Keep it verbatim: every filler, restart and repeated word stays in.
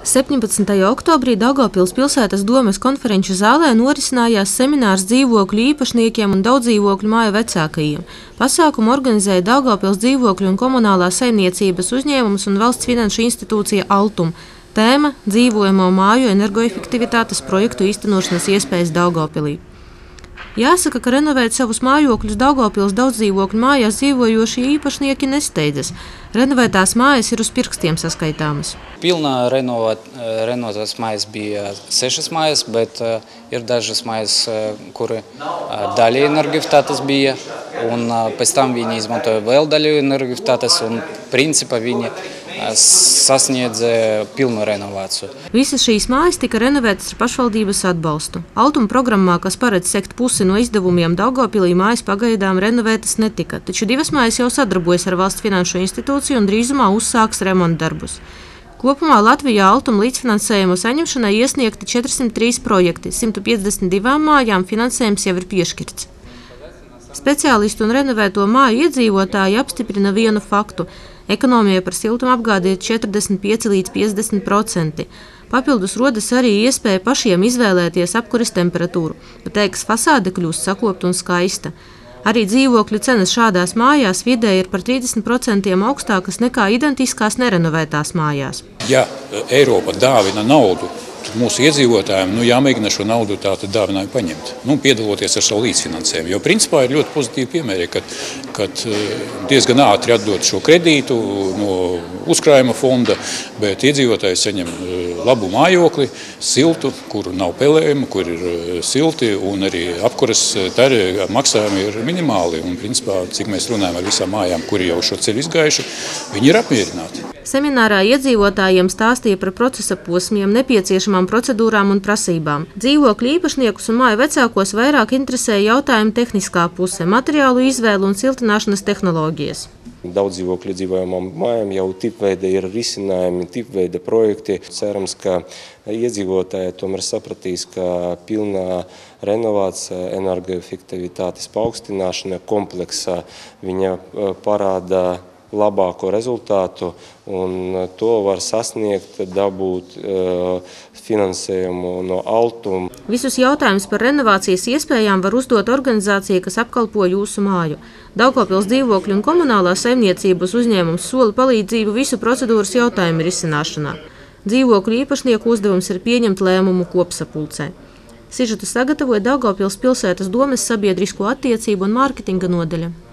septiņpadsmitajā oktobrī Daugavpils pilsētas domes konferenču zālē norisinājās seminārs dzīvokļu īpašniekiem un daudzdzīvokļu māju vecākajiem. Pasākumu organizēja Daugavpils dzīvokļu un komunālās saimniecības uzņēmums un valsts finanšu institūcija Altum. Tēma – dzīvojamo māju energoefektivitātes projektu īstenošanas iespējas Daugavpilī. Jāsaka, ka renovēt savus mājokļus Daugavpils daudzdzīvokļu mājās dzīvojošie īpašnieki nesteidzas. Renovētās mājas ir uz pirkstiem saskaitāmas. Pilnā renovēt, renovētās mājas bija sešas mājas, bet uh, ir dažas mājas, uh, kuri uh, daļa energoefektivitātes bija, un uh, pēc tam viņi izmantoja vēl daļu energoefektivitātes, un principā viņi sasniedza pilnu renovāciju. Visas šīs mājas tika renovētas ar pašvaldības atbalstu. Altuma programmā, kas paredz sekt pusi no izdevumiem Daugavpilī, mājas pagaidām renovētas netika, taču divas mājas jau sadarbojas ar valsts finanšu institūciju un drīzumā uzsāks remontdarbus. Kopumā Latvijā Altuma līdzfinansējumu saņemšanai iesniegti četri simti trīs projekti, simt piecdesmit divām mājām finansējums jau ir piešķirts. Speciālistu un renovēto māju iedzīvotāji apstiprina vienu faktu. Ekonomijai par siltumu apgādi ir četrdesmit pieci līdz piecdesmit procenti. Papildus rodas arī iespēja pašiem izvēlēties apkures temperatūru, bet ēkas fasāde kļūst sakopta un skaista. Arī dzīvokļu cenas šādās mājās vidēji ir par trīsdesmit procentiem augstākas nekā identiskās nerenovētās mājās. Ja Eiropa dāvina naudu mūsu iedzīvotājiem, nu, jāmēģina šo naudu tātad dāvinājumu paņemt, nu, piedaloties ar savu līdzfinansējumu. Jo principā ir ļoti pozitīvi piemēri, kad, kad diezgan ātri atdod šo kredītu no uzkrājuma fonda, bet iedzīvotāji saņem labu mājokli, siltu, kur nav pelējumu, kur ir silti, un arī apkuras tari maksājumi ir minimāli. Un principā, cik mēs runājam ar visām mājām, kuri jau šo ceļu izgājuši, viņi ir apmierināti. Seminārā iedzīvotājiem stāstīja par procesa posmiem, nepieciešamām procedūrām un prasībām. Dzīvokļu īpašniekus un māju vecākos vairāk interesēja jautājuma tehniskā puse, materiālu izvēle un siltināšanas tehnoloģijas. Daudz dzīvokļu dzīvojamām mājām jau tipveida ir risinājumi, tipveida projekti. Cerams, ka iedzīvotāji tomēr sapratīs, ka pilnā renovācija, energoefektivitātes paaugstināšana kompleksā viņa parāda labāko rezultātu, un to var sasniegt, dabūt uh, finansējumu no Altuma. Visus jautājumus par renovācijas iespējām var uzdot organizācija, kas apkalpo jūsu māju. Daugavpils dzīvokļu un komunālās saimniecības uzņēmums sola palīdzību visu procedūras jautājumu risināšanā. Dzīvokļu īpašnieku uzdevums ir pieņemt lēmumu kopsapulcē. Sižetu sagatavoja Daugavpils pilsētas domes sabiedrisko attiecību un mārketinga nodaļa.